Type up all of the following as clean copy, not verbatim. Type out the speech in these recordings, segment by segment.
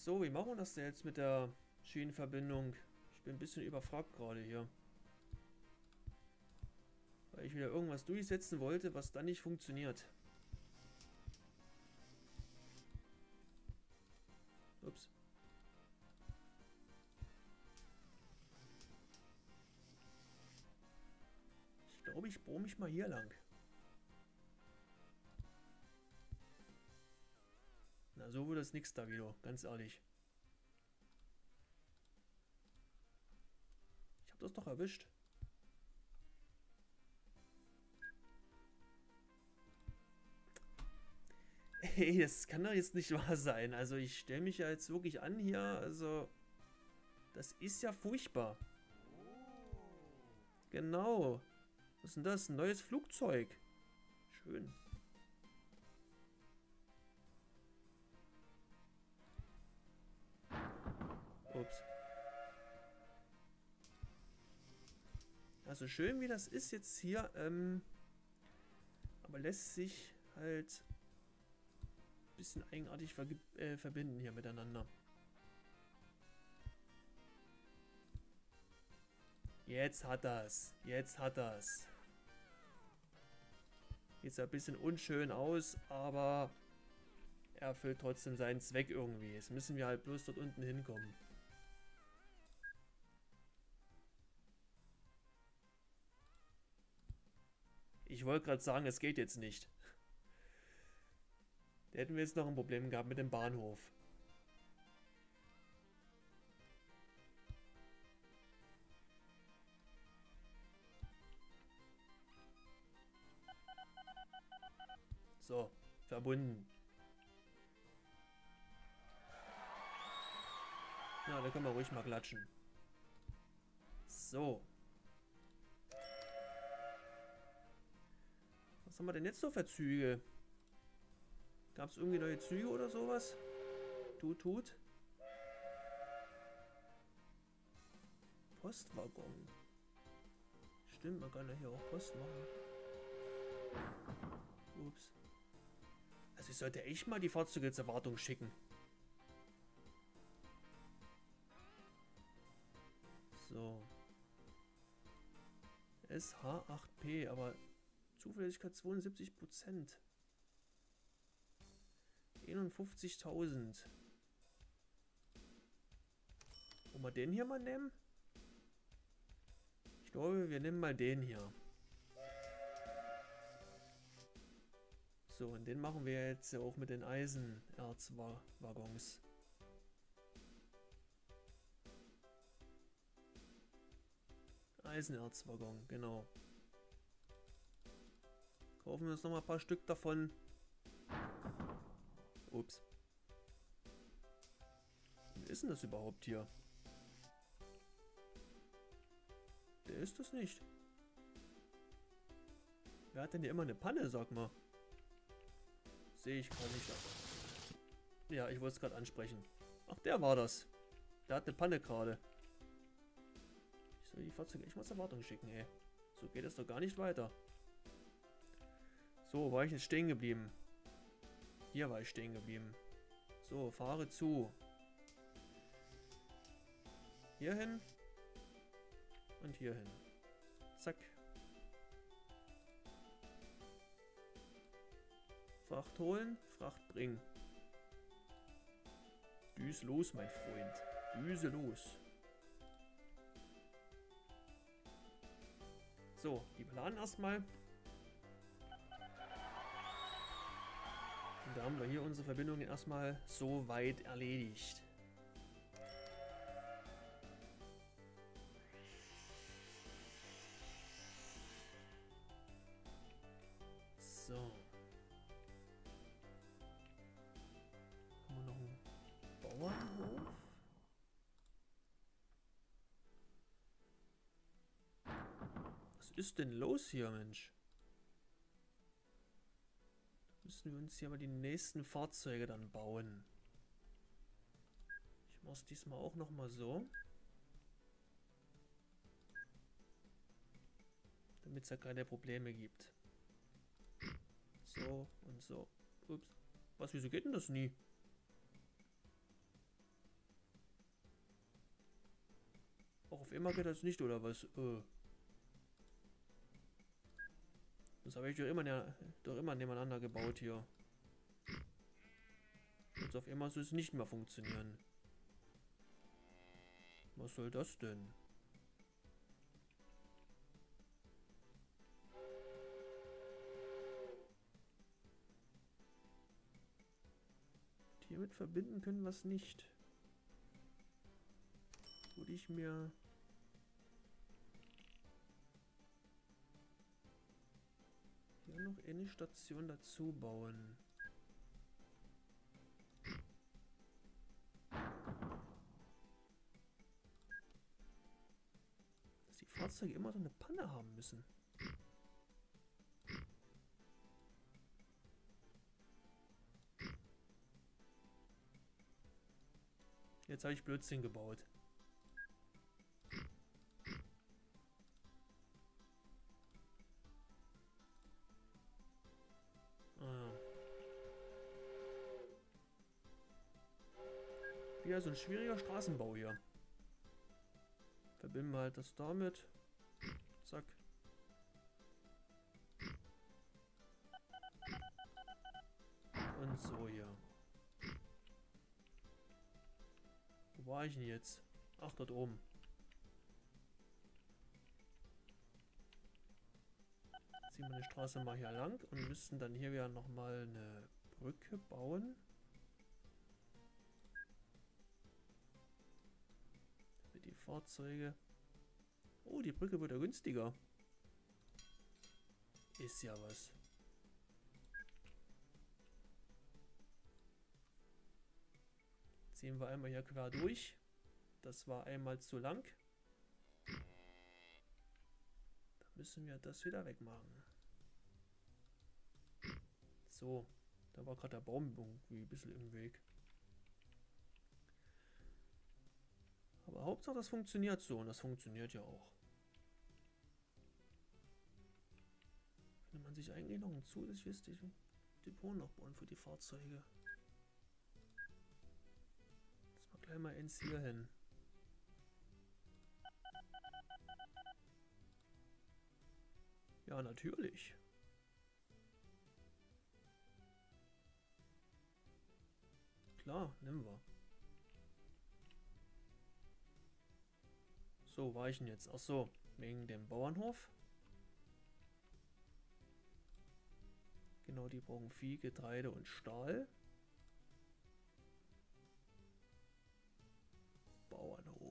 So, wie machen wir das denn jetzt mit der Schienenverbindung? Ich bin ein bisschen überfragt gerade hier. Weil ich wieder irgendwas durchsetzen wollte, was dann nicht funktioniert. Ups. Ich glaube, ich bohre mich mal hier lang. Na, so wird das nix da wieder, ganz ehrlich. Ich habe das doch erwischt. Ey, das kann doch jetzt nicht wahr sein. Also ich stelle mich ja jetzt wirklich an hier. Also, das ist ja furchtbar. Genau. Was ist denn das? Ein neues Flugzeug. Schön. Ups. Also schön wie das ist jetzt hier, aber lässt sich halt ein bisschen eigenartig verbinden hier miteinander. Jetzt hat das. Jetzt hat das. Geht zwar ein bisschen unschön aus, aber er erfüllt trotzdem seinen Zweck irgendwie. Jetzt müssen wir halt bloß dort unten hinkommen. Ich wollte gerade sagen, es geht jetzt nicht. Da hätten wir jetzt noch ein Problem gehabt mit dem Bahnhof. So, verbunden. Na, da können wir ruhig mal klatschen. So. Was haben wir denn jetzt so für Züge? Gab es irgendwie neue Züge oder sowas? Tut. Postwaggon. Stimmt, man kann ja hier auch Post machen. Ups. Also ich sollte echt mal die Fahrzeuge zur Wartung schicken. So. SH8P, aber Zuverlässigkeit 72%. 51.000. Wollen wir den hier mal nehmen? Ich glaube, wir nehmen mal den hier. So, und den machen wir jetzt ja auch mit den Eisenerzwaggons. Eisenerzwaggon, genau. Kaufen wir uns noch mal ein paar Stück davon. Ups. Wie ist denn das überhaupt hier? Der ist das nicht. Wer hat denn hier immer eine Panne, sag mal? Sehe ich gerade nicht. Ja, ich wollte es gerade ansprechen. Ach, der war das. Der hat eine Panne gerade. Ich soll die Fahrzeuge echt mal zur Wartung schicken, ey. So geht es doch gar nicht weiter. So, war ich jetzt stehen geblieben? Hier war ich stehen geblieben. So, fahre zu. Hier hin. Und hier hin. Zack. Fracht holen, Fracht bringen. Düse los, mein Freund. Düse los. So, die planen erstmal. Und da haben wir hier unsere Verbindungen erstmal so weit erledigt. So. Haben wir noch einen Bauernhof? Was ist denn los hier, Mensch? Müssen wir uns hier mal die nächsten Fahrzeuge dann bauen. Ich mache es diesmal auch noch mal so. Damit es ja keine Probleme gibt. So und so. Ups. Was, wieso geht denn das nie? Auch auf immer geht das nicht, oder was? Das habe ich doch immer nebeneinander gebaut hier. Jetzt auf einmal soll es nicht mehr funktionieren. Was soll das denn? Hiermit verbinden können wir es nicht. Würde ich mir... hier noch eine Station dazu bauen. Dass die Fahrzeuge immer so eine Panne haben müssen. Jetzt habe ich Blödsinn gebaut. Wieder so ein schwieriger Straßenbau hier. Verbinden wir halt das damit. Zack. Und so hier. Wo war ich denn jetzt? Ach, dort oben. Ziehen wir die Straße mal hier lang und müssten dann hier wieder nochmal eine Brücke bauen. Für die Fahrzeuge. Oh, die Brücke wird ja günstiger. Ist ja was. Ziehen wir einmal hier quer durch. Das war einmal zu lang. Dann müssen wir das wieder wegmachen. So, da war gerade der Baum irgendwie ein bisschen im Weg. Aber Hauptsache das funktioniert so und das funktioniert ja auch. Könnte man sich eigentlich noch ein zusätzliches Depot noch bauen für die Fahrzeuge. Jetzt mal gleich mal eins hier hin. Ja, natürlich. Klar, nehmen wir. So, war ich denn jetzt? Ach so, wegen dem Bauernhof. Genau, die brauchen Vieh, Getreide und Stahl. Bauernhof.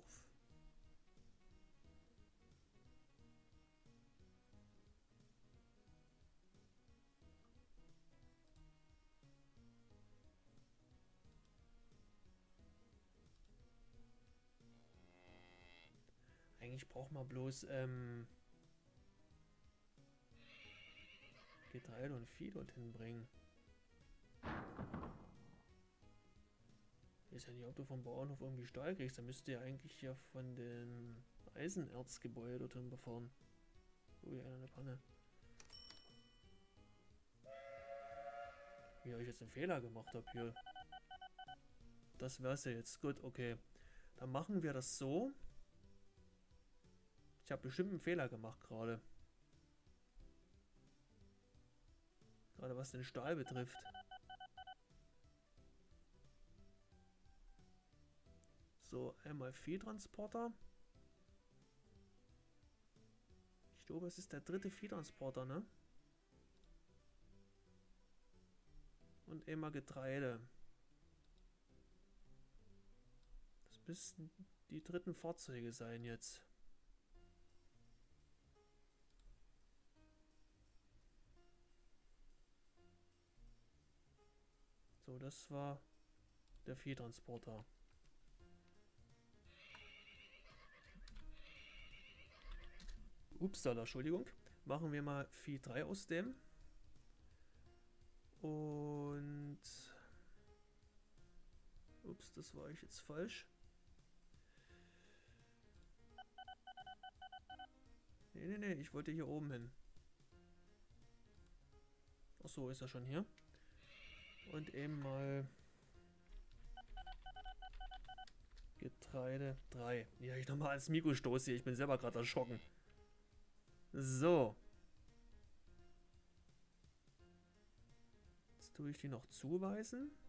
Eigentlich braucht man bloß Getreide und Vieh dorthin bringen. Ich weiß ja nicht, ob du vom Bauernhof irgendwie Stahl kriegst. Da müsste ja eigentlich ja von dem Eisenerzgebäude dorthin befahren. Oh ja, eine Panne. Wie habe ich jetzt einen Fehler gemacht habe hier. Das wär's ja jetzt. Gut, okay. Dann machen wir das so. Ich habe bestimmt einen Fehler gemacht gerade. Gerade was den Stahl betrifft. So, einmal Viehtransporter. Ich glaube, es ist der dritte Viehtransporter, ne? Und einmal Getreide. Das müssten die dritten Fahrzeuge sein jetzt. So, das war der Viehtransporter. Upsala, Entschuldigung. Machen wir mal Vieh 3 aus dem. Und... Ups, das war ich jetzt falsch. Nee, ich wollte hier oben hin. Achso, ist er schon hier. Und eben mal Kreide 3. Ja, ich nochmal ans Mikro stoße hier. Ich bin selber gerade erschrocken. So. Jetzt tue ich die noch zuweisen.